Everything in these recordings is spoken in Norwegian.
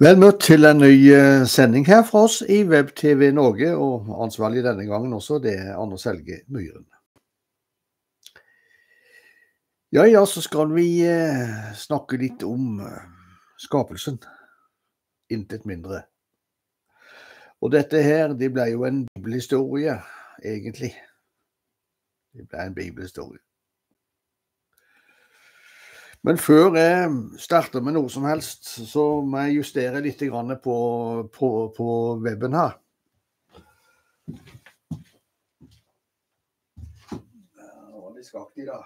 Vel møtt til en ny sending her fra oss i Web-TV Norge, og ansvarlig denne gangen også, det er Anders Helge Myhren. Ja, så skal vi snakke litt om skapelsen, intet mindre. Og dette her, det ble jo en bibelhistorie, egentlig. Det ble en bibelhistorie. Men før jeg starter med noe som helst, så må jeg justere litt grann på webben her. Det var litt skaktig da.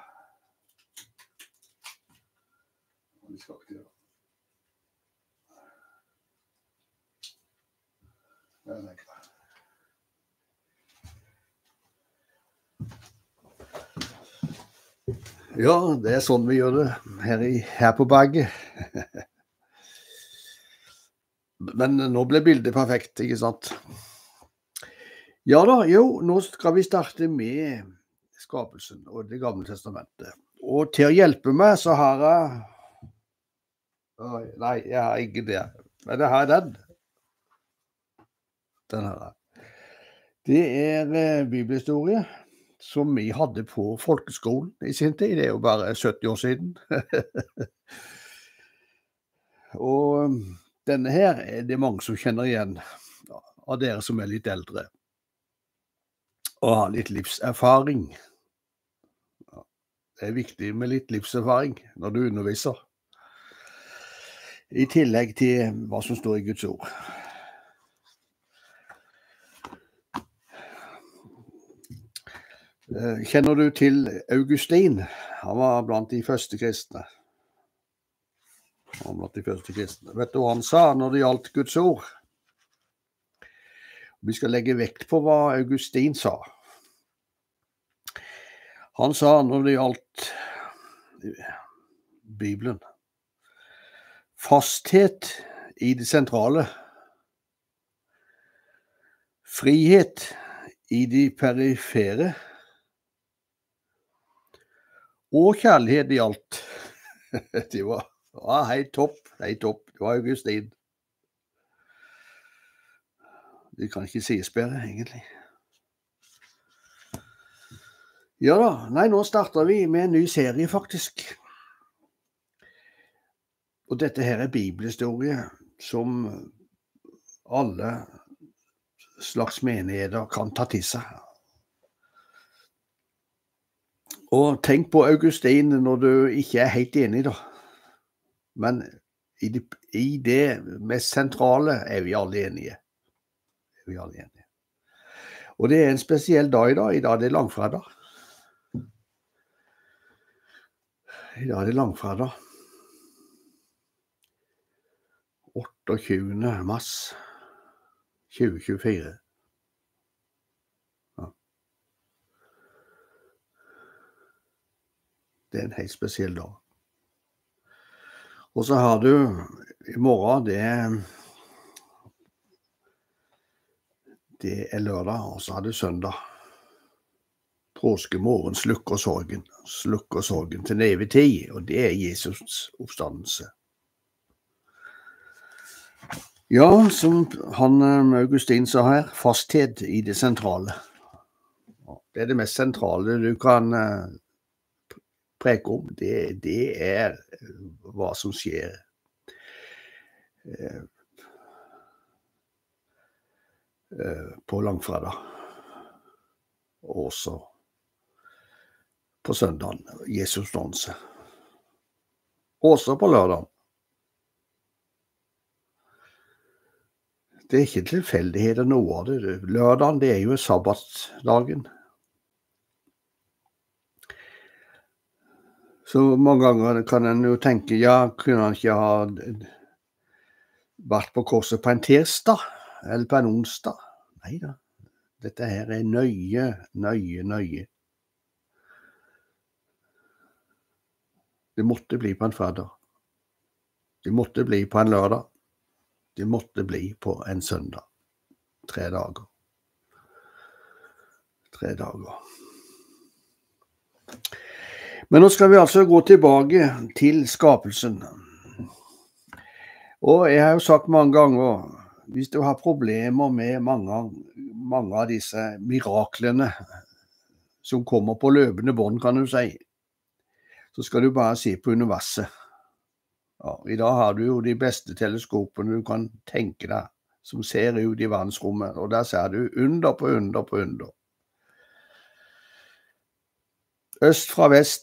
Ja, det er sånn vi gjør det her på bagget. Men nå ble bildet perfekt, ikke sant? Ja da, nå skal vi starte med skapelsen og det gamle testamentet. Og til å hjelpe meg så har jeg... Nei, jeg har ikke det. Men jeg har den. Den her. Det er bibelhistorie som vi hadde på folkeskolen i sin tid. Det er jo bare 70 år siden. Og denne her er det mange som kjenner igjen av dere som er litt eldre og har litt livserfaring. Det er viktig med litt livserfaring når du underviser, i tillegg til hva som står i Guds ord. Kjenner du til Augustin? Han var blant de første kristne. Vet du hva han sa når det gjaldt Guds ord? Vi skal legge vekt på hva Augustin sa. Han sa når det gjaldt Bibelen, fasthet i det sentrale, frihet i de perifere, og kjærlighet i alt. Det var helt topp. Det var Augustin. Det kan ikke sies bedre, egentlig. Ja da, nå starter vi med en ny serie, faktisk. Og dette her er bibelhistorie som alle slags menigheter kan ta til seg. Og tenk på Augustin når du ikke er helt enig da. Men i det mest sentrale er vi alle enige. Og det er en spesiell dag i dag. I dag er det langfredag. I dag er det langfredag. 28. mars 2024. Det er en helt spesiell dag. Og så har du i morgen, det er lørdag, og så har du søndag. Påskemorgen slukker sorgen til en evig tid, og det er Jesus oppstandelse. Ja, som Augustin sa her, fasthet i det sentrale. Det er det mest sentrale du kan preke om. Det er hva som skjer på langfredag, og også på søndagen, Jesus danse. Også på lørdagen. Det er ikke tilfeldighet av noe av det. Lørdagen, det er jo sabbatsdagen. Så mange ganger kan en jo tenke, ja, kunne han ikke ha vært på korset på en tirsdag, eller på en onsdag? Neida, dette her er nøye. Det måtte bli på en fredag. Det måtte bli på en lørdag. Det måtte bli på en søndag. 3 dager. Men nå skal vi altså gå tilbake til skapelsen. Og jeg har jo sagt mange ganger, hvis du har problemer med mange av disse miraklene som kommer på løpende bånd, kan du si, så skal du bare se på universet. Ja, i dag har du jo de beste teleskopene du kan tenke deg, som ser ut i verdensrommet, og der ser du under på under på under. Øst fra vest,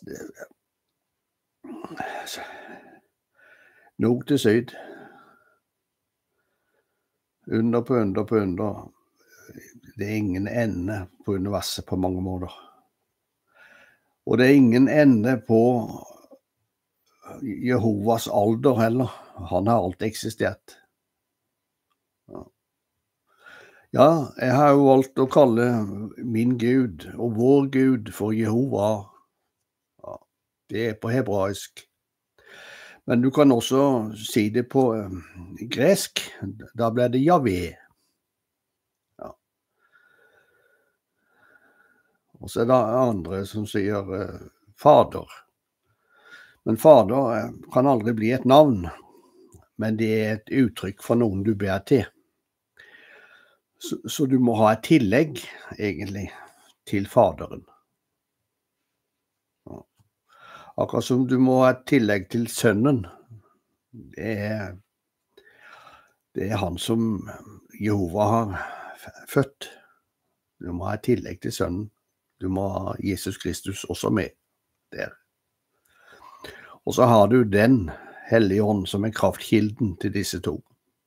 nord til syd, under på under på under. Det er ingen ende på universet på mange måter. Og det er ingen ende på Jehovas alder heller. Han har alltid eksistert. Ja, jeg har jo valgt å kalle min Gud og vår Gud for Jehova. Ja, det er på hebraisk. Men du kan også si det på gresk. Da blir det Javé. Ja. Og så er det andre som sier Fader. Men Fader kan aldri bli et navn, men det er et uttrykk for noen du ber til. Så du må ha et tillegg, egentlig, til Faderen. Ja. Akkurat som du må ha et tillegg til Sønnen. Det er han som Jehova har født. Du må ha et tillegg til Sønnen. Du må ha Jesus Kristus også med der. Og så har du den hellige ånd som er kraftkilden til disse to.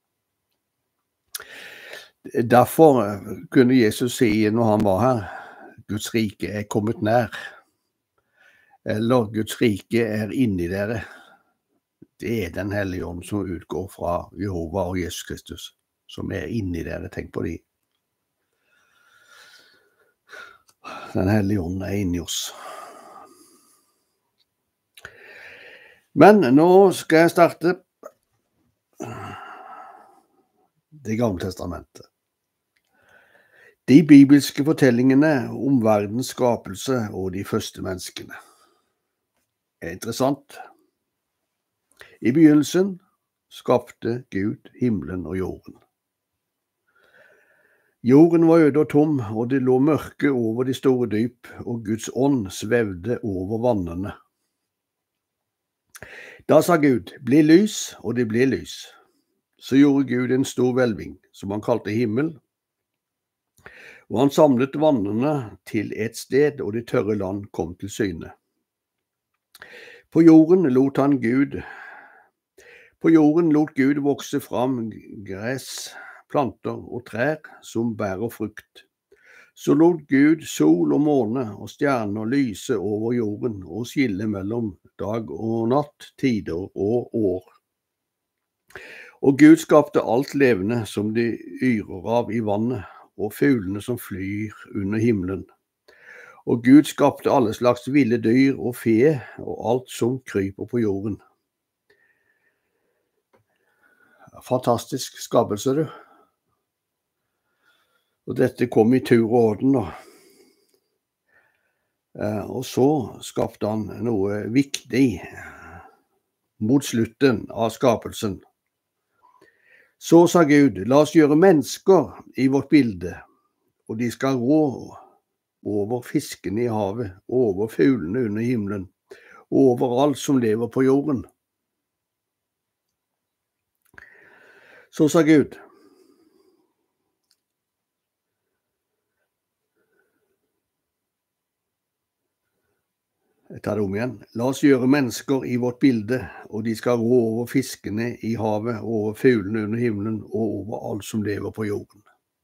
Derfor kunne Jesus si når han var her, Guds rike er kommet nær. Eller Guds rike er inni dere. Det er den hellige ånd som utgår fra Jehova og Jesus Kristus, som er inni dere. Tenk på de. Den hellige ånd er inni oss. Men nå skal jeg starte Det gamle testamentet. De bibelske fortellingene om verdens skapelse og de første menneskene. Det er interessant. I begynnelsen skapte Gud himmelen og jorden. Jorden var øde og tom, og det lå mørke over de store dyp, og Guds ånd svevde over vannene. Da sa Gud, bli lys, og det ble lys. Så gjorde Gud en stor hvelving, som han kalte himmel, og han samlet vannene til et sted, og det tørre land kom til syne. På jorden lot Gud vokse fram gress, planter og trær som bærer frukt. Så lot Gud sol og måne og stjerner lyse over jorden og skille mellom dag og natt, tider og år. Og Gud skapte alt levende som de yrer av i vannet, og fuglene som flyr under himmelen. Og Gud skapte alle slags ville dyr og fe, og alt som kryper på jorden. Fantastisk skapelse, du. Og dette kom i tur og orden, da. Og så skapte han noe viktig mot slutten av skapelsen. Så sa Gud, la oss gjøre mennesker i vårt bilde, og de skal rå over fiskene i havet, over fuglene under himmelen, over alt som lever på jorden. Så sa Gud, jeg tar det om igjen. La oss gjøre mennesker i vårt bilde, og de skal rå over fiskene i havet, over fuglene under himmelen, og over alt som lever på jorden.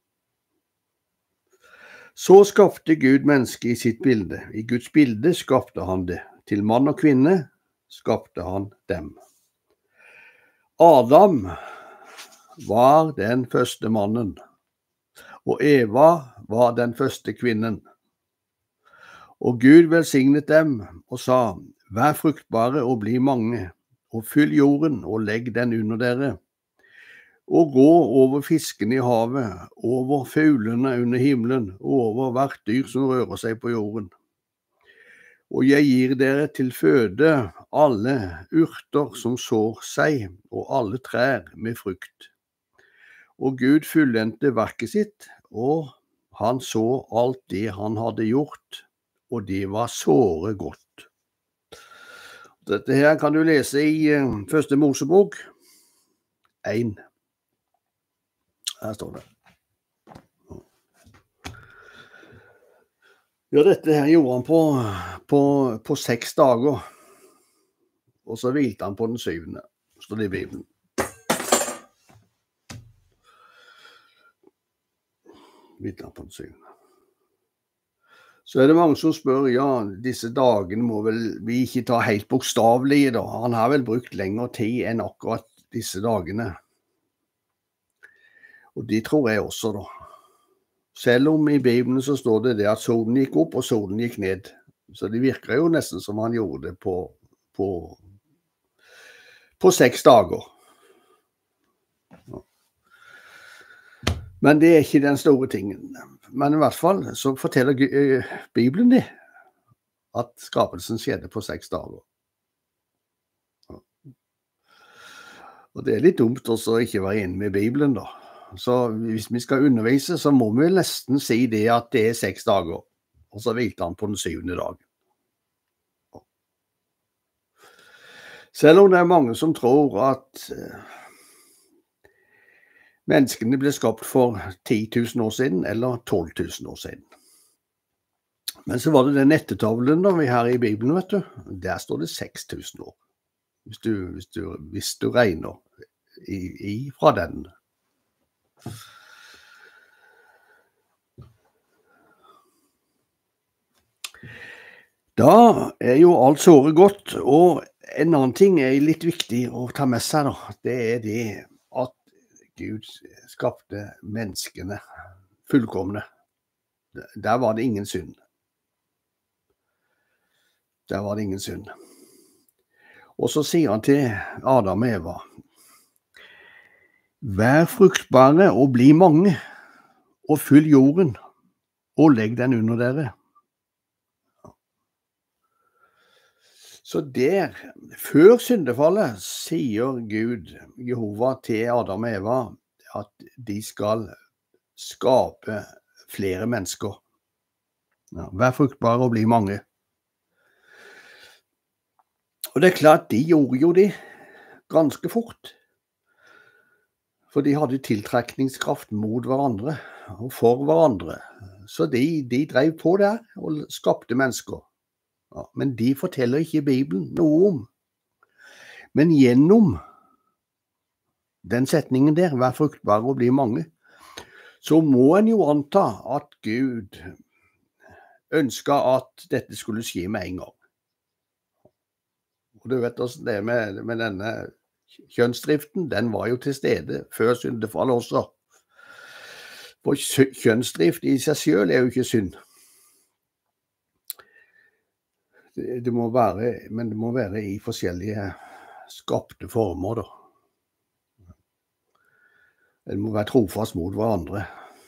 Så skapte Gud mennesket i sitt bilde. I Guds bilde skapte han det. Til mann og kvinne skapte han dem. Adam var den første mannen, og Eva var den første kvinnen. Og Gud velsignet dem og sa, vær fruktbare og bli mange, og fyll jorden og legg den under dere, og gå over fiskene i havet, over fuglene under himmelen, og over hvert dyr som rører seg på jorden. Og jeg gir dere til føde alle urter som sår seg, og alle trær med frukt. Og Gud fullendte verket sitt, og han så alt det han hadde gjort, og det var såre godt. Dette her kan du lese i Første Mosebok 1. Her står det. Ja, dette her gjorde han på 6 dager, og så hvilte han på den 7., står det i Bibelen. Hvilte han på den 7. Så er det mange som spør, ja, disse dagene må vel vi ikke ta helt bokstavlig da. Han har vel brukt lengre tid enn akkurat disse dagene. Og det tror jeg også da. Selv om i Bibelen så står det at solen gikk opp og solen gikk ned. Så det virker jo nesten som han gjorde det på 6 dager. Men det er ikke den store tingen. Men i hvert fall så forteller Bibelen det, at skapelsen skjedde på 6 dager. Og det er litt dumt også å ikke være inne med Bibelen da. Så hvis vi skal undervise, så må vi nesten si det at det er 6 dager. Og så hvilte han på den 7. dagen. Selv om det er mange som tror at menneskene ble skapt for 10 000 år siden, eller 12 000 år siden. Men så var det den ettertavlen da vi har i Bibelen, vet du. Der står det 6 000 år. Hvis du regner fra den. Da er jo alt såre godt, og en annen ting er litt viktig å ta med seg da. Det er det at Gud skapte menneskene fullkomne. Der var det ingen synd. Der var det ingen synd. Og så sier han til Adam og Eva, vær fruktbare og bli mange, og fyll jorden, og legg den under dere. Så der, før syndefallet, sier Gud, Jehova, til Adam og Eva, at de skal skape flere mennesker. Ja, vær fruktbare og bli mange. Og det er klart, de gjorde jo det ganske fort. For de hadde tiltrekningskraft mot hverandre og for hverandre. Så de drev på der og skapte mennesker. Ja, men de forteller ikke Bibelen noe om. Men gjennom den setningen der, vær fruktbare og bli mange, så må en jo anta at Gud ønsket at dette skulle skje med en gang. Og du vet hvordan det er med denne kjønnsdriften, den var jo til stede før syndefallet også. For kjønnsdrift i seg selv er jo ikke synd. Det må være i forskjellige skapte former da. Det må være trofast mot hverandre.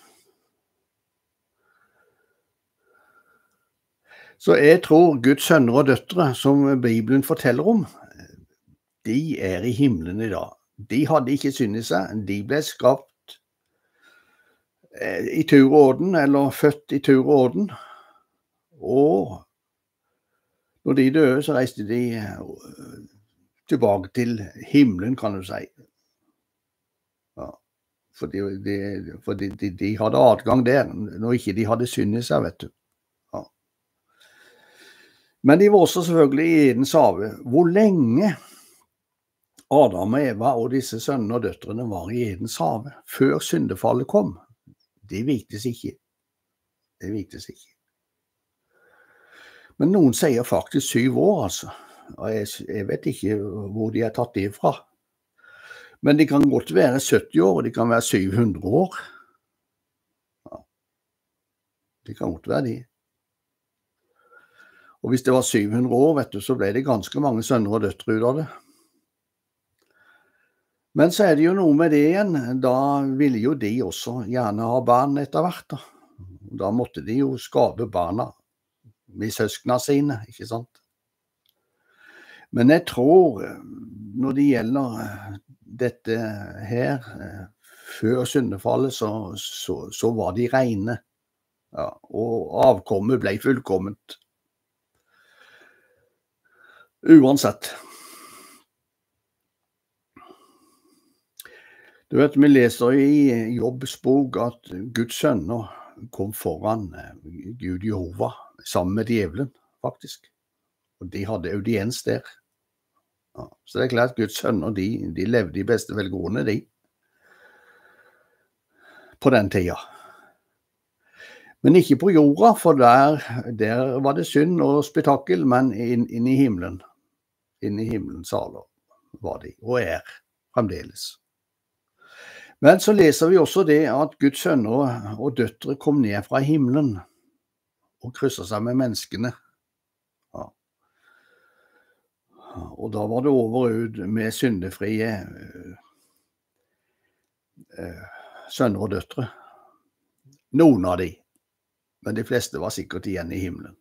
Så jeg tror Guds sønner og døtre, som Bibelen forteller om, de er i himmelen i dag. De hadde ikke synd i seg, de ble skapt i tur og orden, eller født i tur og orden. Og når de døde, så reiste de tilbake til himmelen, kan du si. Ja, for de hadde adgang der, når ikke de hadde synd i seg, vet du. Ja. Men de var også selvfølgelig i Edens hage. Hvor lenge Adam og Eva og disse sønnene og døtrene var i Edens hage før syndefallet kom? Det viktes ikke. Det viktes ikke. Men noen sier faktisk 7 år, altså. Og jeg vet ikke hvor de har tatt det fra. Men de kan godt være 70 år, og de kan være 700 år. Ja. Det kan godt være de. Og hvis det var 700 år, vet du, så ble det ganske mange sønner og døtre ut av det. Men så er det jo noe med det igjen. Da ville jo de også gjerne ha barn etter hvert. Da måtte de jo skape barna med søskene sine, ikke sant? Men jeg tror, når det gjelder dette her, før syndefallet, så var de rene, ja, og avkommet ble fullkomment. Uansett. Du vet, vi leser i Jobbs bok at Guds sønner kom foran Gud Jehova, sammen med djevelen, faktisk. Og de hadde audiens der. Ja, så det er klart, Guds sønner, de levde i beste velgående, de. På den tida. Men ikke på jorda, for der var det synd og spetakkel, men inn i himmelen. Inn i himmelens saler var de, og fremdeles. Men så leser vi også det at Guds sønner og døtre kom ned fra himmelen og krysset seg med menneskene. Ja. Og da var det over ut med syndefrie sønner og døtre. Noen av de, men de fleste var sikkert igjen i himmelen.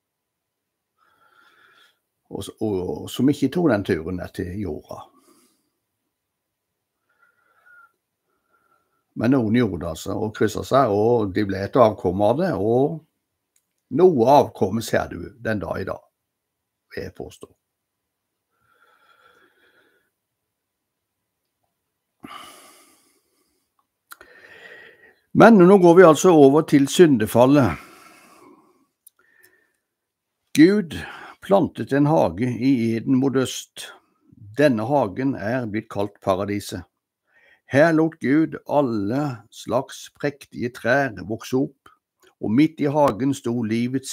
Og som ikke tog den turen ned til jorda. Men noen gjorde det altså, og krysset seg, og de ble et avkom av det, og noe avkommet ser du den dag i dag, vil jeg påstå. Men nå går vi altså over til syndefallet. Gud plantet en hage i Eden mot øst. Denne hagen blitt kalt paradiset. Her lot Gud alle slags prektige trær vokse opp, og midt i hagen sto livets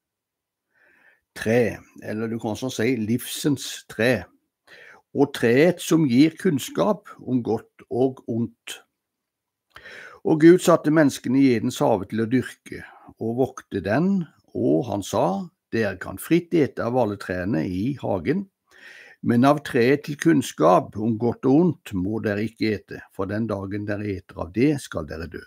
tre, eller du kan også si livsens tre, og treet som gir kunnskap om godt og ondt. Og Gud satte menneskene i Edens hage til å dyrke, og vokte den, og han sa, dere kan fritt ete av alle trærne i hagen, men av treet til kunnskap om godt og ondt må dere ikke ete, for den dagen dere eter av det skal dere dø.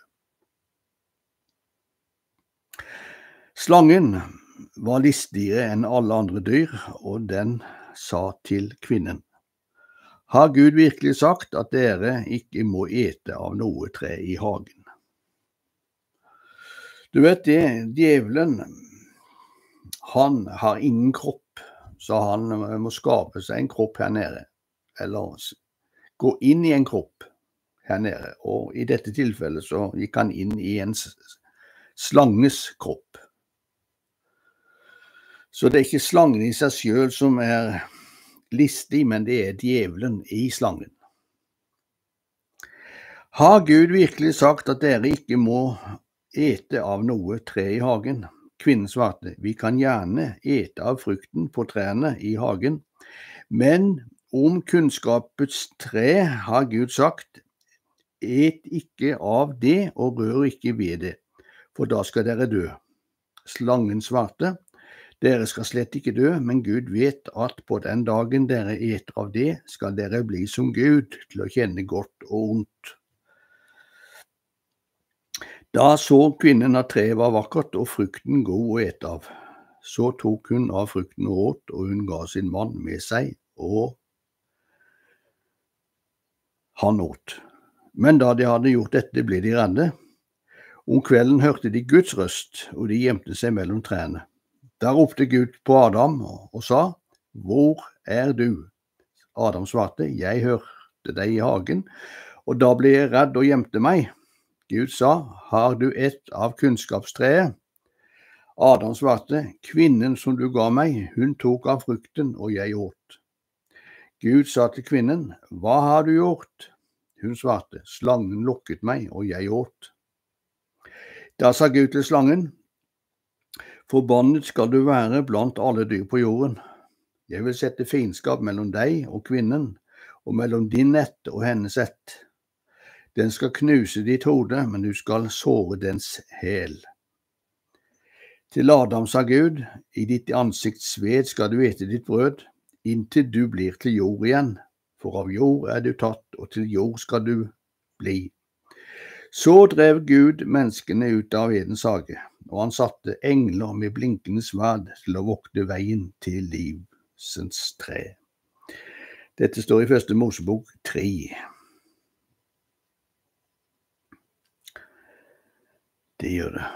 Slangen var listigere enn alle andre dyr, og den sa til kvinnen, har Gud virkelig sagt at dere ikke må ete av noe tre i hagen? Du vet det, djevelen, han har ingen kropp. Så han må skape seg en kropp her nede, eller gå inn i en kropp her nede. Og i dette tilfellet så gikk han inn i en slanges kropp. Så det er ikke slangen i seg selv som listig, men det er djevelen i slangen. Har Gud virkelig sagt at dere ikke må ete av noe tre i hagen? Kvinnen svarte, vi kan gjerne ete av frukten på trærne i hagen, men om kunnskapets tre har Gud sagt, et ikke av det og rør ikke ved det, for da skal dere dø. Slangen svarte, dere skal slett ikke dø, men Gud vet at på den dagen dere eter av det, skal dere bli som Gud til å kjenne godt og ondt. Da så kvinnen at treet var vakkert og frukten god å ete av. Så tok hun av frukten og åt, og hun ga sin mann med seg, og han åt. Men da de hadde gjort dette, ble de redde. Om kvelden hørte de Guds røst, og de gjemte seg mellom trærne. Da ropte Gud på Adam og sa, hvor er du? Adam svarte, jeg hørte deg i hagen, og da ble jeg redd og gjemte meg. Gud sa, har du ett av kunnskapstreet? Adam svarte, kvinnen som du ga meg, hun tok av frukten, og jeg åt. Gud sa til kvinnen, hva har du gjort? Hun svarte, slangen lokket meg, og jeg åt. Da sa Gud til slangen, forbannet skal du være blant alle dyr på jorden. Jeg vil sette fiendskap mellom deg og kvinnen, og mellom din ett og hennes ett. Den skal knuse ditt hode, men du skal såre dens hæl. Til Adam sa Gud, i ditt ansikts sved skal du ete ditt brød, inntil du blir til jord igjen, for av jord er du tatt, og til jord skal du bli. Så drev Gud menneskene ut av Edens hage, og han satte engler med blinkende sverd til å vokte veien til livsens tre. Dette står i første Mosebok 3. Det gjør det.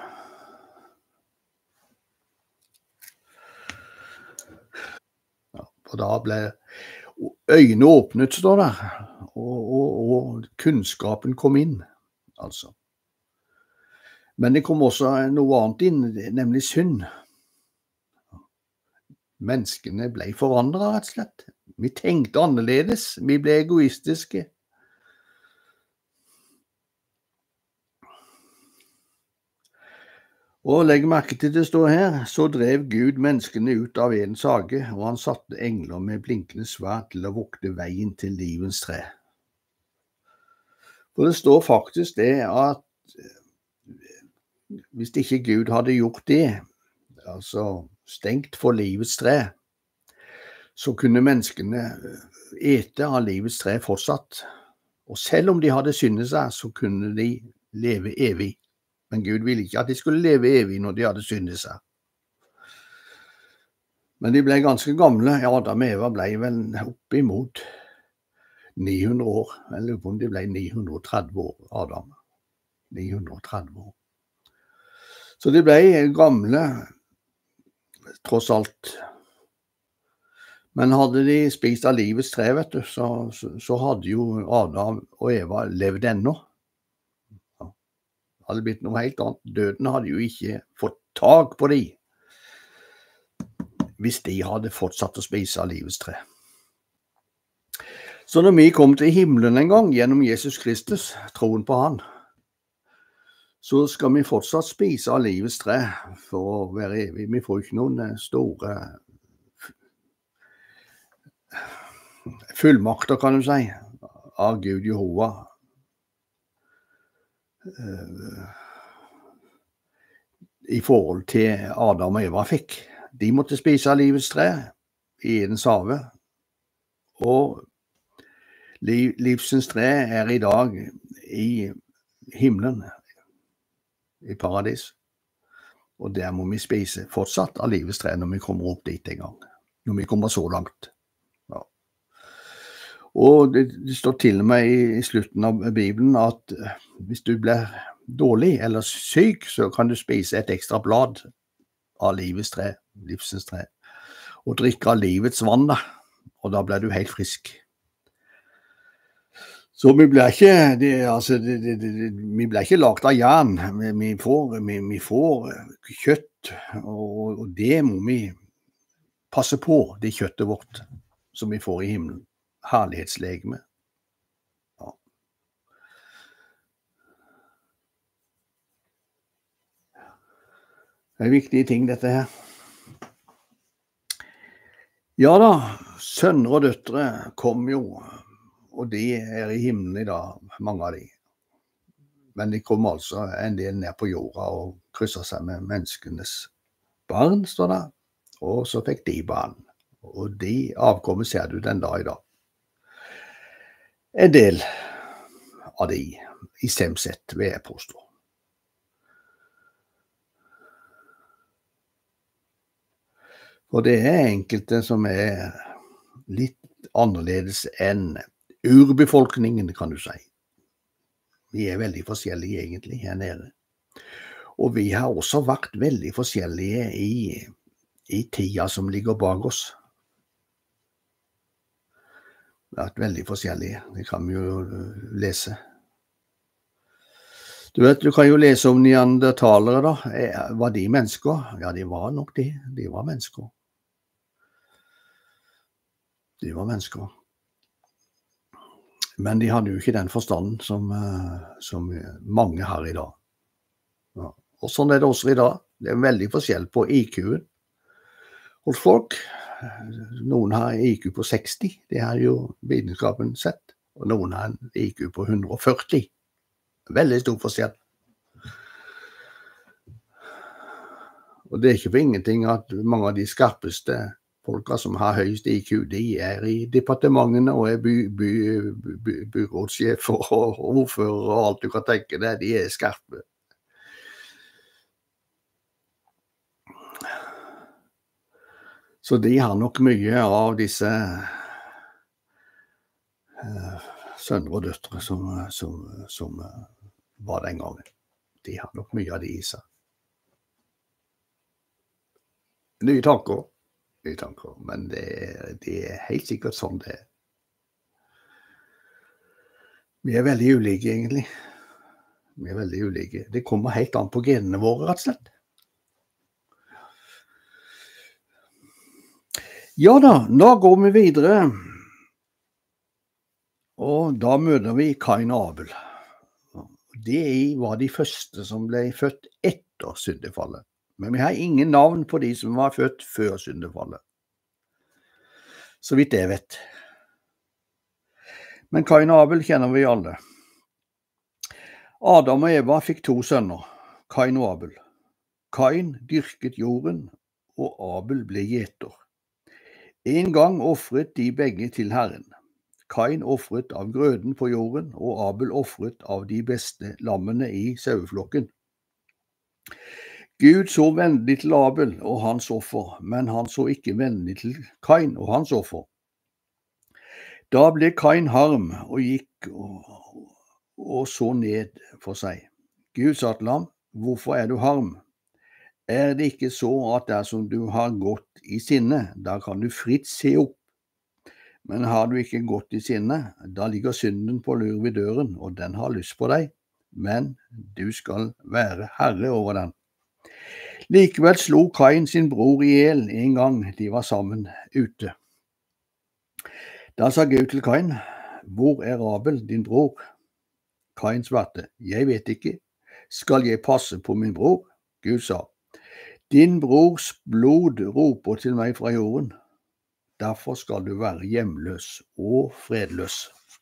Ja, og da ble øynene åpnet, står det, og kunnskapen kom inn, altså. Men det kom også noe annet inn, nemlig synd. Menneskene ble forandret, rett og slett. Vi tenkte annerledes, vi ble egoistiske. Og legg merke til det står her, så drev Gud menneskene ut av Edens hage, og han satte engler med blinkende sverd til å vokte veien til livens tre. For det står faktisk det at hvis ikke Gud hadde gjort det, altså stengt for livets tre, så kunne menneskene ete av livets tre fortsatt. Og selv om de hadde syndet seg, så kunne de leve evig. Men Gud ville ikke at de skulle leve evig når de hadde syndet seg. Men de ble ganske gamle. Adam og Eva ble vel opp imot 900 år. Jeg lurer på om de ble 930 år, Adam. 930 år. Så de ble gamle, tross alt. Men hadde de spist av livets tre, vet du, så hadde jo Adam og Eva levd ennå. Det hadde blitt noe helt annet. Døden hadde jo ikke fått tak på de, hvis de hadde fortsatt å spise av livets tre. Så når vi kom til himmelen en gang, gjennom Jesus Kristus, troen på han, så skal vi fortsatt spise av livets tre for å være evig. Vi får ikke noen store fullmakter, kan du si, av Gud Jehova. I forhold til Adam og Eva fikk. De måtte spise av livets tre i Edens hage, og livsens tre er i dag i himmelen, i paradis, og der må vi spise fortsatt av livets tre når vi kommer opp dit en gang, når vi kommer så langt. Ja. Og det står til og med i slutten av Bibelen at hvis du blir dårlig eller syk, så kan du spise et ekstra blad av livets tre, livsens tre, og drikke av livets vann, da, og da blir du helt frisk. Så vi blir ikke lagt av jern, vi får kjøtt, og det må vi passe på, det kjøttet vårt som vi får i himmelen. Herlighetslegeme. Ja. Det er viktige ting, dette her. Ja da, sønner og døtre kom jo, og de er i himmelen i dag, mange av de. Men de kom altså en del ned på jorda og krysset seg med menneskenes barn, står det, og så fikk de barn. Og de avkommet ser du den dag i dag. En del av de i stemsett, vil jeg påstå. Og det er enkelte som er litt annerledes enn urbefolkningen, kan du si. Vi er veldig forskjellige egentlig her nede. Og vi har også vært veldig forskjellige i tida som ligger bak oss. Vi har vært veldig forskjellige, det kan vi jo lese. Du vet, du kan jo lese om neandertalere da. Var de mennesker? Ja, de var nok det. De var mennesker. De var mennesker. Men de hadde jo ikke den forstanden som mange har i dag. Ja. Og sånn er det også i dag. Det er veldig forskjell på IQ-en hos folk. Noen har IQ på 60, det har jo vitenskapen sett. Og noen har en IQ på 140. Veldig stor forskjell. Og det er ikke for ingenting at mange av de skarpeste folka som har høyest IQ, de er i departementene og er byrådssjefer og ordfører og alt du kan tenke deg, de er skarpe. Så de har nok mye av disse sønner og døtre som var den gangen. De har nok mye av det i seg. Nye tanker, men det er helt sikkert sånn det er. Vi er veldig ulike, egentlig. Vi er veldig ulike. Det kommer helt an på genene våre, rett og slett. Ja da, nå går vi videre. Og da møter vi Kain og Abel. Det var de første som ble født etter syndefallet. Men vi har ingen navn på de som var født før syndefallet. Så vidt jeg vet. Men Kain og Abel kjenner vi alle. Adam og Eva fikk 2 sønner, Kain og Abel. Kain dyrket jorden, og Abel ble gjeter. En gang offret de begge til Herren. Kain offret av grøden på jorden, og Abel offret av de beste lammene i saueflokken. Gud så vennlig til Abel og hans offer, men han så ikke vennlig til Kain og hans offer. Da ble Kain harm og gikk og så ned for seg. Gud sa til ham, hvorfor er du harm? Er det ikke så at dersom du har gått i sinne, da kan du fritt se opp? Men har du ikke gått i sinne, da ligger synden på lur ved døren, og den har lyst på deg, men du skal være herre over den. Likevel slo Kain sin bror ihjel en gang de var sammen ute. Da sa Gud til Kain, hvor er Abel, din bror? Kain svarte, jeg vet ikke, skal jeg passe på min bror? Gud sa, din brors blod roper til meg fra jorden. Derfor skal du være hjemløs og fredløs.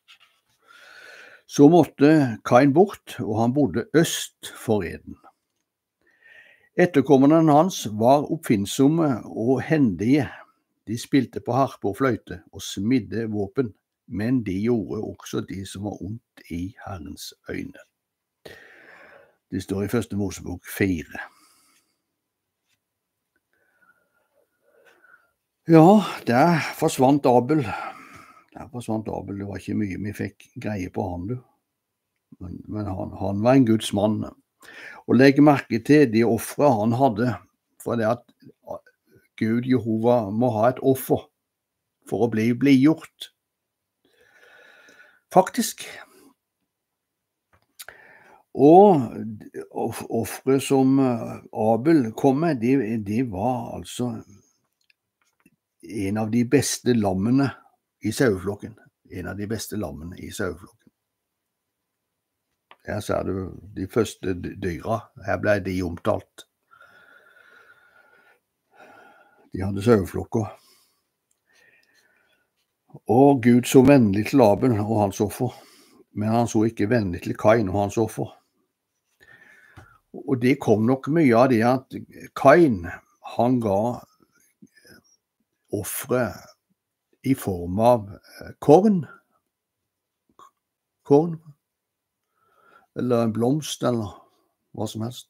Så måtte Kain bort, og han bodde øst for Eden. Etterkommerne hans var oppfinnsomme og hendige. De spilte på harpe og fløyte og smidde våpen, men de gjorde også det som var ondt i Herrens øyne. Det står i 1. Mosebok 4. Ja, der forsvant Abel. Det var ikke mye vi fikk greie på han, du. Men han var en Guds mann. Og legg merke til de offre han hadde, for det at Gud Jehova må ha et offer for å bli blidgjort. Faktisk. Og offre som Abel kom med, de var altså en av de beste lammene i saueflokken. Her ser du de første dyra. Her ble de omtalt. De hadde saueflokker. Og Gud så vennlig til Abel og hans offer, men han så ikke vennlig til Kain og hans offer. Og det kom nok mye av det at Kain, han ga offre i form av korn, eller en blomst, eller hva som helst.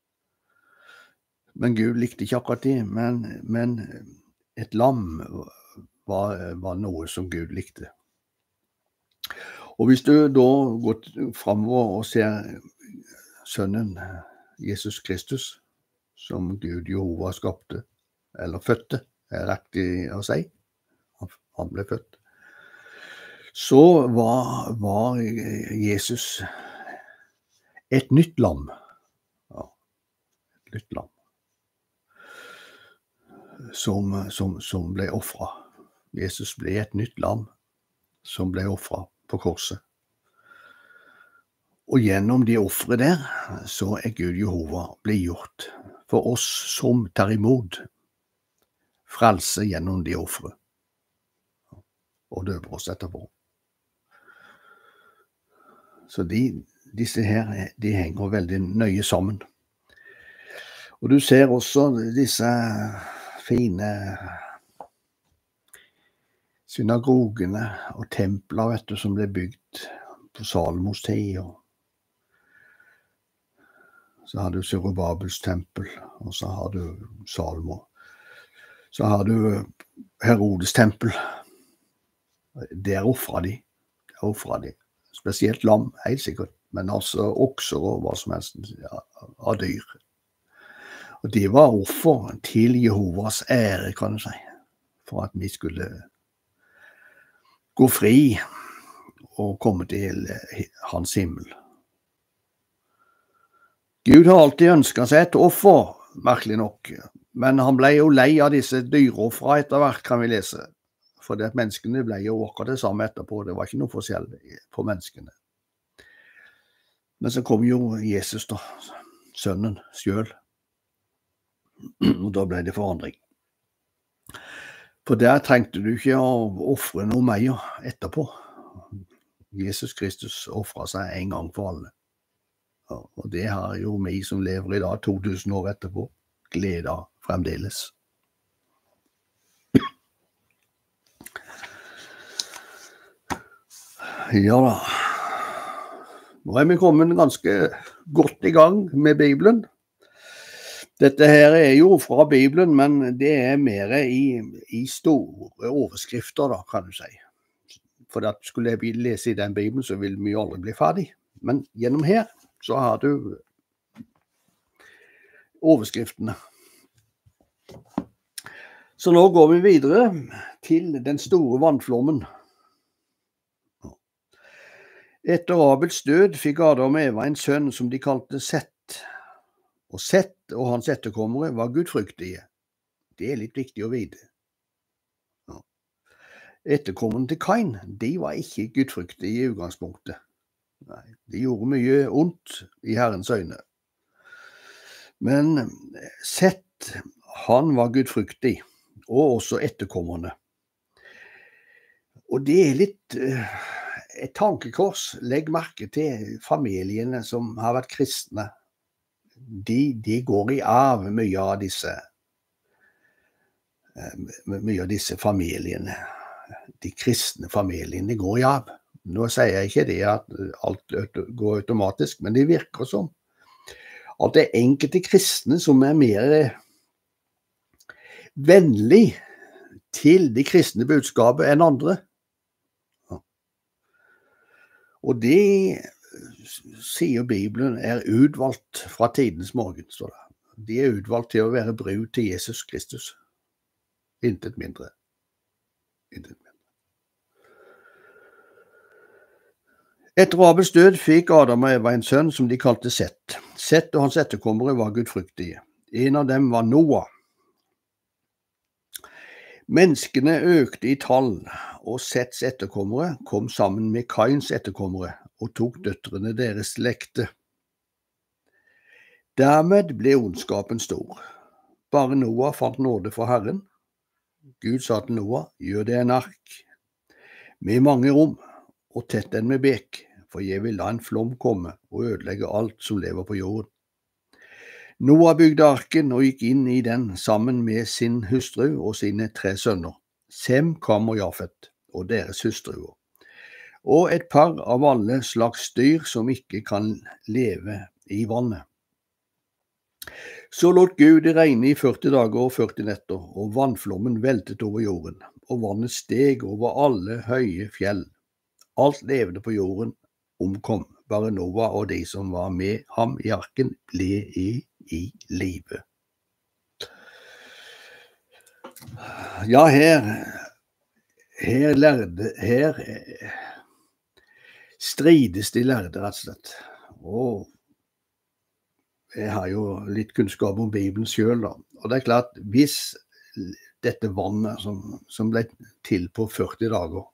Men Gud likte ikke akkurat det, men et lam var noe som Gud likte. Og hvis du da går fremover og ser sønnen Jesus Kristus, som Gud Jehova skapte, eller fødte, er riktig å si, han ble født, så var Jesus et nytt lam. Ja, et nytt lam. Som ble offret. Jesus ble et nytt lam som ble offret på korset. Og gjennom de offre der, så er Gud Jehova blidgjort for oss som tar imot frelse gjennom de offre, og døper oss etterpå. Så disse her, de henger veldig nøye sammen. Og du ser også disse fine synagogene og templer, vet du, som ble bygd på Salomos tid. Så har du Zerubabels tempel, og så har du Salomo. Så har du Herodes tempel. Der offret de. Spesielt lam, helt sikkert, men også okser og hva som helst av dyr. Og det var offer til Jehovas ære, kan du si, for at vi skulle gå fri og komme til hans himmel. Gud har alltid ønsket seg et offer, merkelig nok, men han ble jo lei av disse dyreoffere etter hvert, kan vi lese. For det at menneskene ble jo akkurat det samme etterpå, det var ikke noe forskjell på menneskene. Men så kom jo Jesus da, sønnen selv, og da ble det forandring. For der trengte du ikke å offre noe mer etterpå. Jesus Kristus offret seg en gang for alle. Og det har jo vi som lever i dag, 2000 år etterpå, glede av fremdeles. Ja da, nå er vi kommet ganske godt i gang med Bibelen. Dette her er jo fra Bibelen, men det er mer i store overskrifter da, kan du si. For at skulle jeg lese i den Bibelen, så vil vi jo aldri bli ferdig. Men gjennom her så har du overskriftene. Så nå går vi videre til den store vannflommen. Etter Abels død fikk Adam og Eva en sønn som de kalte Sett. Og Sett og hans etterkommere var gudfryktige. Det er litt viktig å vite. Etterkommerne til Kain, de var ikke gudfryktige i utgangspunktet. Nei, de gjorde mye ondt i Herrens øyne. Men Sett, han var gudfryktig, og også etterkommerne. Og det er litt et tankekors. Legg merke til familiene som har vært kristne. De går i arv, mye av disse familiene. De kristne familiene går i arv. Nå sier jeg ikke det at alt går automatisk, men det virker som at det er enkelte kristne som er mer vennlig til det kristne budskapet enn andre. Og det, sier Bibelen, er utvalgt fra tidens morgen, står det. De er utvalgt til å være brud til Jesus Kristus. Intet mindre. Intet mindre. Etter Abels død fikk Adam og Eva en sønn som de kalte Sett. Sett og hans etterkommere var gudfryktige. En av dem var Noah. Menneskene økte i tall, og Setts etterkommere kom sammen med Kains etterkommere og tok døtrene deres lekte. Dermed ble ondskapen stor. Bare Noah fant nåde for Herren. Gud sa til Noah, gjør det en ark med mange rom, og tett den med bek, for jeg vil la en flom komme og ødelegge alt som lever på jorden. Noah bygde arken og gikk inn i den sammen med sin hustru og sine 3 sønner, Sem, Kam og Jafet, og deres hustruer, og et par av alle slags dyr som ikke kan leve i vannet. Så lot Gud det regne i 40 dager og 40 netter, og vannflommen veltet over jorden, og vannet steg over alle høye fjell. Alt levende på jorden omkom, bare Noah og de som var med ham i arken ble i live. Ja, her strides de lærde, rett og slett. Og jeg har jo litt kunnskap om Bibelen selv, da. Og det er klart, hvis dette vannet som ble til på 40 dager,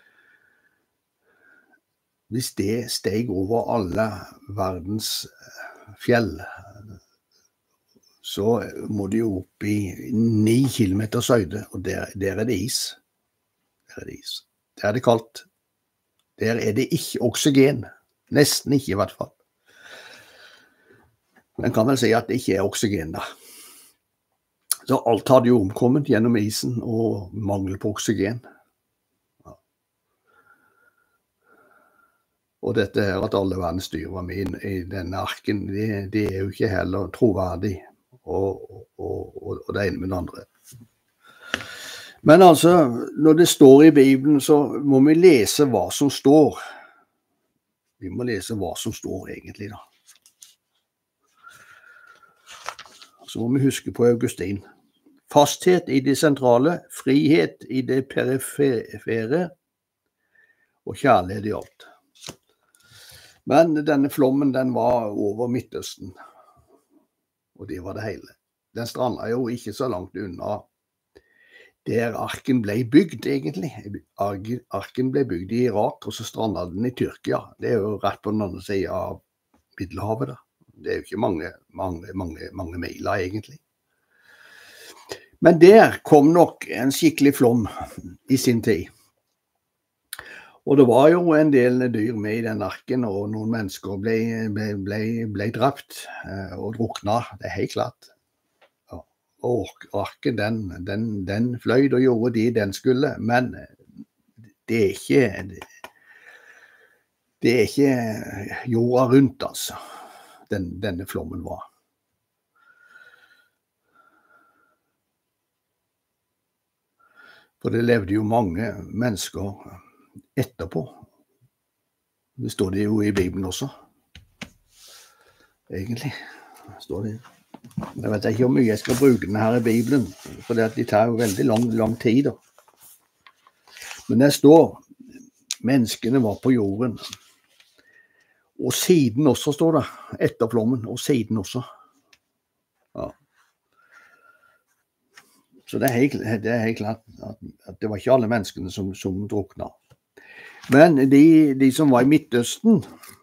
hvis det steg over alle verdens fjell, så må de jo opp i 9 kilometers høyde, og der er det is. Der er det is. Der er det kaldt. Der er det ikke oksygen. Nesten ikke i hvert fall. Man kan vel si at det ikke er oksygen da. Så alt hadde jo omkommet gjennom isen og mangel på oksygen. Og dette her at alle verdens dyr var med i denne arken, det er jo ikke heller troverdig og det ene med det andre. Men altså, når det står i Bibelen, så må vi lese hva som står. Vi må lese hva som står egentlig da. Så må vi huske på Augustin. Fasthet i det sentrale, frihet i det perifere, og kjærlighet i alt. Men denne flommen, den var over Midtøsten. Og det var det hele. Den strandet jo ikke så langt unna der arken ble bygd, egentlig. Arken ble bygd i Irak, og så strandet den i Tyrkia. Det er jo rett på den andre siden av Middelhavet da. Det er jo ikke mange mailer, egentlig. Men der kom nok en skikkelig flom i sin tid. Og det var jo en del dyr med i den arken, og noen mennesker ble drept og druknet. Det er helt klart. Og arken, den fløyd og gjorde det den skulle, men det er ikke jorda rundt, altså, denne flommen var. For det levde jo mange mennesker etterpå. Det står det jo i Bibelen også. Egentlig står det. Jeg vet ikke hvor mye jeg skal bruke denne her i Bibelen, for de tar jo veldig lang tid da. Men det står, menneskene var på jorden. Og siden også står det, etter flommen, og siden også. Ja. Så det er helt klart at det var ikke alle menneskene som druknet. Men de som var i Midtøsten,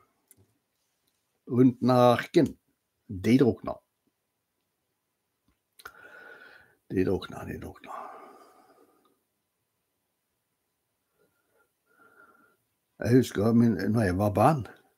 rundt denne arken, de druknet. De druknet. Jeg husker når jeg var barn.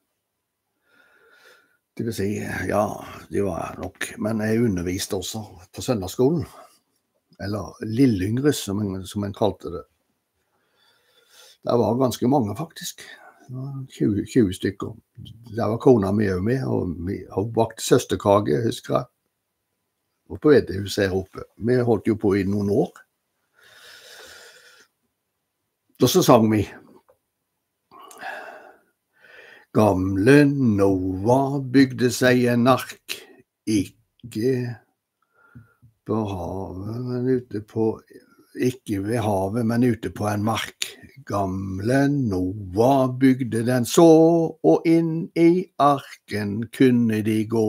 Det vil si, ja, det var nok, men jeg underviste også på søndagsskolen. Eller Lillyngres, som en kalte det. Det var ganske mange, faktisk. Det var 20 stykker. Der var kona mi også med, og hun bakte søsterkake, husker jeg. Og på Vedehuset her oppe. Vi holdt jo på i noen år. Og så sang vi. Gamle Noah bygde seg en ark, ikke på havet, men ute på, ikke ved havet, men ute på en mark. Gamle Noah bygde den så, og inn i arken kunne de gå.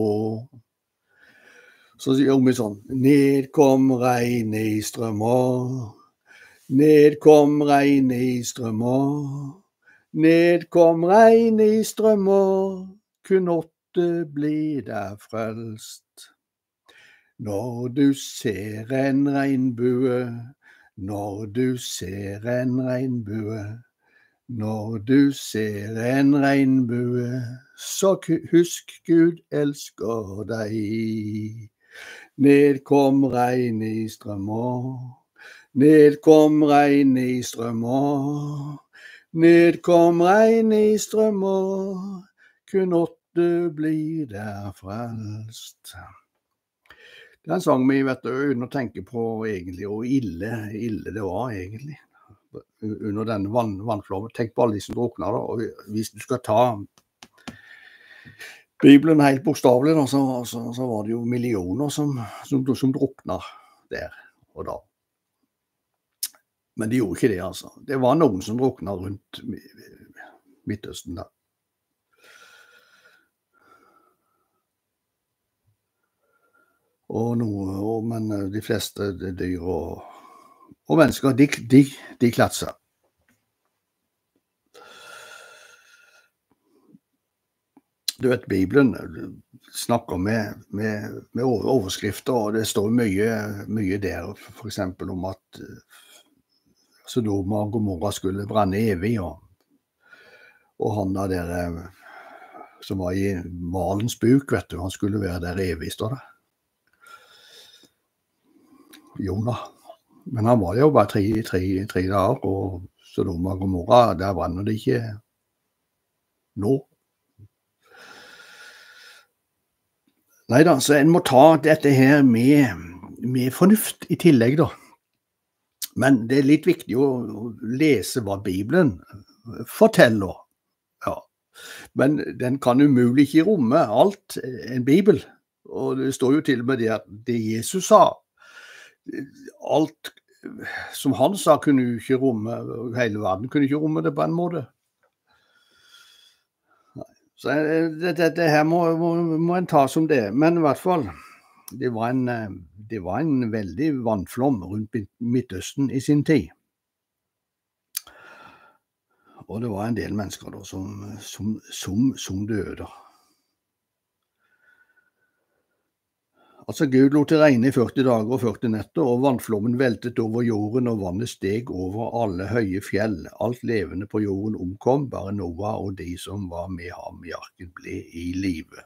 Så gjør vi sånn, ned kom regn i strømmer, ned kom regn i strømmer, ned kom regn i strømmer, kun 8 blir der frelst. Når du ser en regnbue, når du ser en regnbue, når du ser en regnbue, så husk Gud elsker deg. Ned kom regn i strømmer, ned kom regn i strømmer, ned kom regn i strømmer, kun 8 blir der frelst. Den sang vi, vet du, uten å tenke på egentlig hvor ille det var egentlig. Under denne vannflommen. Tenk på alle de som drukner da, og hvis du skal ta Bibelen helt bokstavelig da, så var det jo millioner som drukner der og da. Men de gjorde ikke det, altså. Det var noen som drukner rundt Midtøsten da. Men de fleste dyr og mennesker, de klatser. Du vet, Bibelen snakker med overskrifter, og det står mye der, for eksempel om at Sodoma og Gomorra skulle brenne evig, og han der som var i valens buk, vet du, han skulle være der evig, står det. Jonah. Men han var jo bare tre dager, og Sodoma og Gomorra, der brenner det ikke nå. Neida, så en må ta dette her med fornuft i tillegg da. Men det er litt viktig å lese hva Bibelen forteller. Ja. Men den kan umulig ikke romme alt, en Bibel. Og det står jo til og med det at det Jesus sa, alt som han sa kunne jo ikke romme, hele verden kunne ikke romme det på en måte. Så det her må en ta som det, men i hvert fall, det var en veldig vannflom rundt Midtøsten i sin tid. Og det var en del mennesker da som døde. Altså Gud lot det regne i 40 dager og 40 netter, og vannflommen veltet over jorden, og vannet steg over alle høye fjell. Alt levende på jorden omkom, bare Noah og de som var med ham i arken ble i live.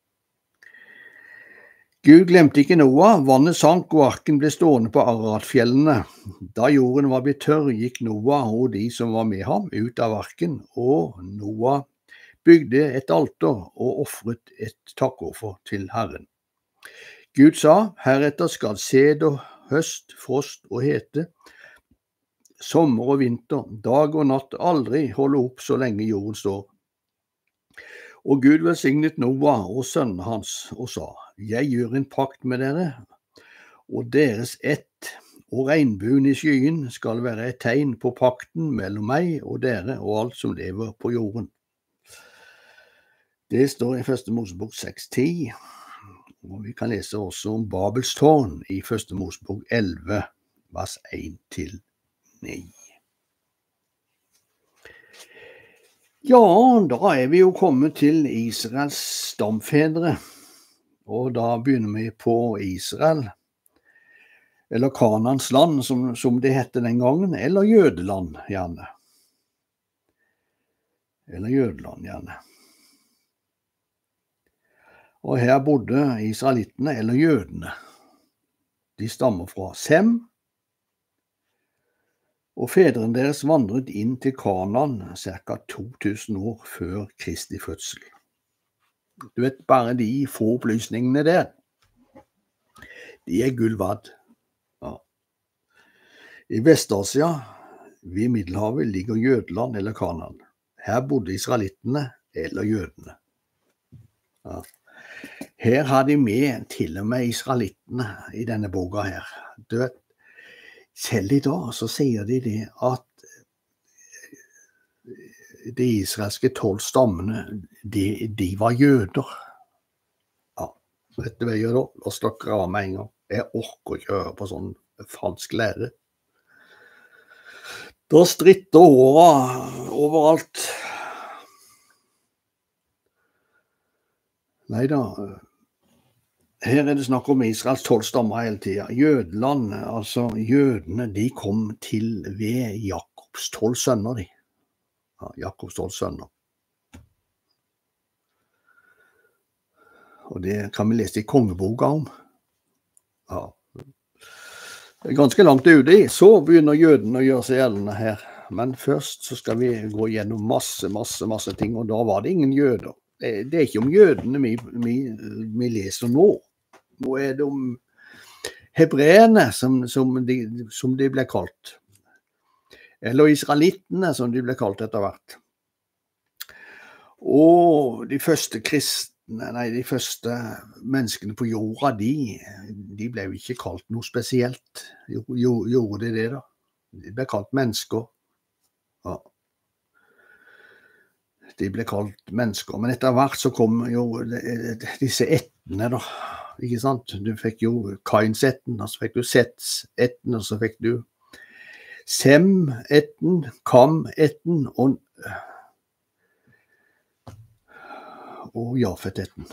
Gud glemte ikke Noah, vannet sank og arken ble stående på Araratfjellene. Da jorden var blitt tørr, gikk Noah og de som var med ham ut av arken, og Noah bygde et alter og offret et takkoffer til Herren. Gud sa, heretter skal seder, høst, frost og hete, sommer og vinter, dag og natt aldri holde opp så lenge jorden står. Og Gud velsignet Noah og sønnen hans og sa, jeg gjør en pakt med dere, og deres ett og regnbuen i skyen skal være et tegn på pakten mellom meg og dere og alt som lever på jorden. Det står i 1. Mosebok 6:10. Og vi kan lese også om Babels tårn i 1. Mosebok 11, vers 1-9. Ja, da er vi jo kommet til Israels stamfedre, og da begynner vi på Israel, eller Kanans land, som det hette den gangen, eller Jødeland gjerne. Og her bodde israelittene, eller jødene. De stammer fra Sem, og fedrene deres vandret inn til Kanaan ca. 2000 år før Kristi fødsel. Du vet, bare de få opplysningene der, de er gull verdt. Ja. I Vest-Asia, ved Middelhavet, ligger Jødeland eller Kanaan. Her bodde israelittene, eller jødene. Ja. Her har de med til og med israelittene i denne boka her. Du vet, selv i dag så sier de det at de israelske 12 stammene, de var jøder. Ja, vet du hva jeg gjør da? La oss dere av med en gang. Jeg orker ikke høre på sånn fransk lære. Da stritter håret overalt. Neida, her er det snakk om Israels 12 stammer hele tiden. Jødeland, altså jødene, de kom til ved Jakobs 12 sønner, de. Ja, Jakobs 12 sønner. Og det kan vi lese i kongeboka om. Ja. Det er ganske langt ute i, så begynner jødene å gjøre seg gjeldende her. Men først så skal vi gå gjennom masse ting, og da var det ingen jøder. Det er ikke om jødene vi leser nå. Nå er det om hebreerne som de ble kalt. Eller israelittene som de ble kalt etter hvert. Og de første menneskene på jorda, de ble jo ikke kalt noe spesielt. Gjorde de det da? De ble kalt mennesker. Ja. De ble kalt mennesker, men etter hvert så kom jo disse ættene da, ikke sant? Du fikk jo Kains-ætten, og så fikk du Sets-ætten, og så fikk du Sem-ætten, Kam-ætten og Jafet-ætten.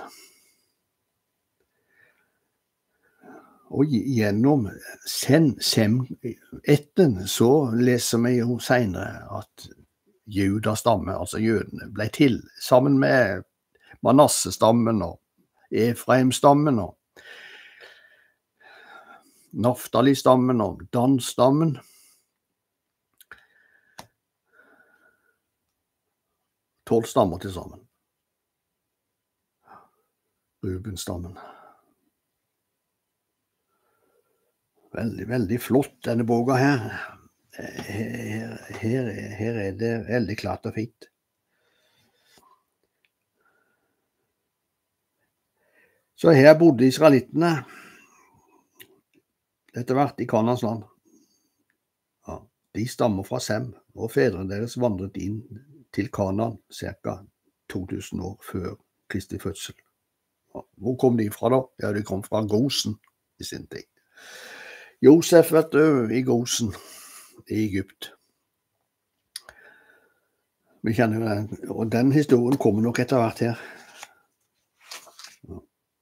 Og gjennom Sem-ætten så leser vi jo senere at Judas stamme, altså jødene, ble til sammen med Manasse-stammen og Efraim-stammen og Naftali-stammen og Dan-stammen. Tolv stammer til sammen. Ruben-stammen. Veldig, veldig flott, denne boka her. Her er det veldig klart og fint. Så her bodde israelittene etter hvert i Kanans land. Ja, de stammer fra Sem, og fedrene deres vandret inn til Kanaan ca. 2000 år før Kristi fødsel. Ja, hvor kom de fra da? Ja, de kom fra Gosen i sin tid. Josef vet du, i Gosen i Egypt. Vi kjenner jo den, og den historien kommer nok etter hvert her. Ja.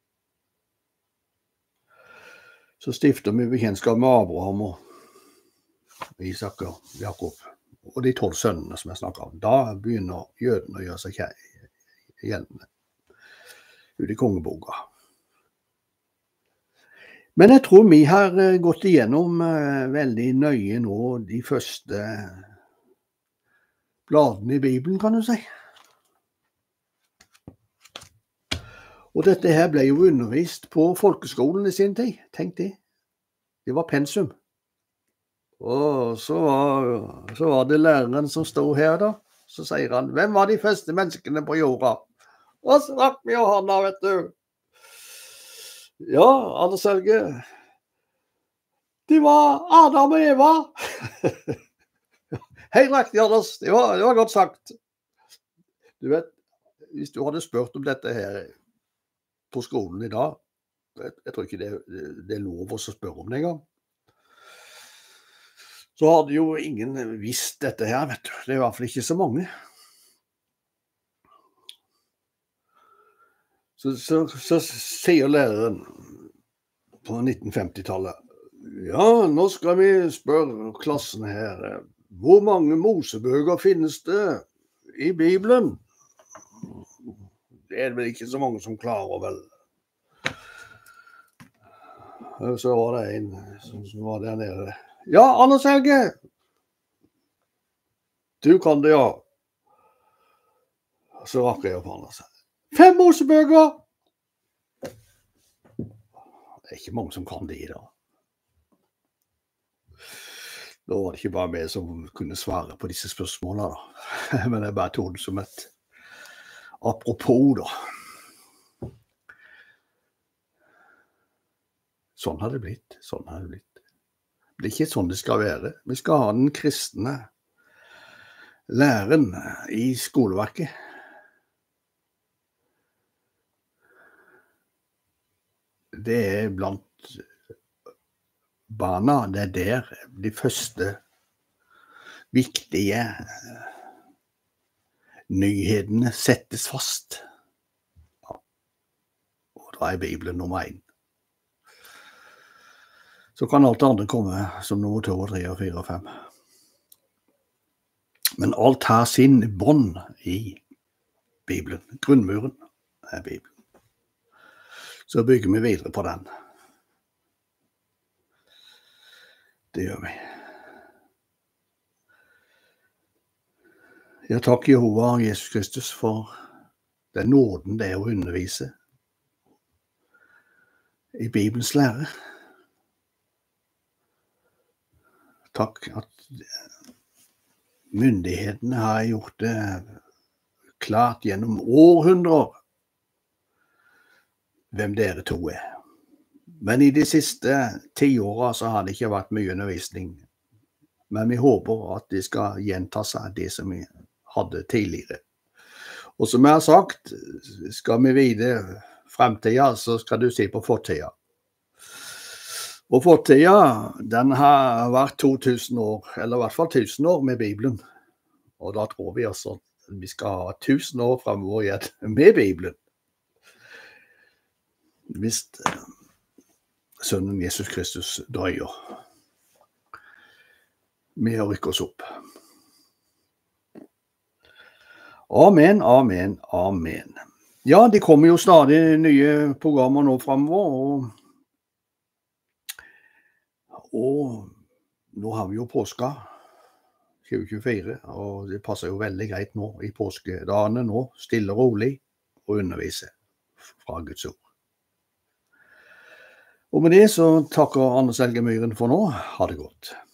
Så stifter vi bekjentskap med Abraham og Isak og Jakob, og de 12 sønnene som jeg snakker om. Da begynner jødene å gjøre seg gjeldende ut i kongeboka. Men jeg tror vi har gått igjennom veldig nøye nå de første bladene i Bibelen, kan du si. Og dette her ble jo undervist på folkeskolen i sin tid, tenk det. Det var pensum. Og så var det læreren som stod her da. Så sier han, hvem var de første menneskene på jorda? Og så rakk vi hånda, vet du. Ja, Anders Helge. De var Adam og Eva. Hei, riktig, Anders. Det var godt sagt. Du vet, hvis du hadde spurt om dette her på skolen i dag, jeg tror ikke det er lov å spørre om det engang, så hadde jo ingen visst dette her, vet du. Det er i hvert fall ikke så mange. Så sier læreren på 1950-tallet, ja, nå skal vi spørre klassen her, hvor mange mosebøker finnes det i Bibelen? Det er vel ikke så mange som klarer, vel. Så var det en som var der nede. Ja, Anders Helge! Du kan det, ja. Så rakk jeg opp Anders. 5 mosebøker! Det er ikke mange som kan det da. Da var det ikke bare meg som kunne svare på disse spørsmålene da. Men jeg bare tog det som et apropos da. Sånn har det blitt, sånn har det blitt. Det er ikke sånn det skal være. Vi skal ha den kristne læren i skoleverket. Det er blant barna, det er der de første viktige nyhetene settes fast. Ja. Og da er Bibelen nummer 1. Så kan alt andre komme som nummer 2, 3, 4 og 5. Men alt har sin bånd i Bibelen. Grunnmuren er Bibelen. Så bygger vi videre på den. Det gjør vi. Jeg takker Jehova og Jesus Kristus for den nåden det er å undervise i Bibelens lære. Takk at myndighetene har gjort det klart gjennom århundrer hvem dere to er. Men i de siste 10 årene så har det ikke vært mye undervisning. Men vi håper at det skal gjenta seg det som vi hadde tidligere. Og som jeg har sagt, skal vi vite fremtiden, så skal du se på fortiden. Og fortiden, den har vært 2000 år, eller i hvert fall 1000 år med Bibelen. Og da tror vi altså at vi skal ha 1000 år fremover igjen med Bibelen. Hvis sønnen Jesus Kristus drøyer med å rykke oss opp. Amen, amen, amen. Ja, det kommer jo stadig nye programmer nå fremover, og nå har vi jo påska 2024, og det passer jo veldig greit nå i påskedagene nå, stille og rolig, og undervise fra Guds ord. Og med det så takker Anders Helge Myhren for nå. Ha det godt.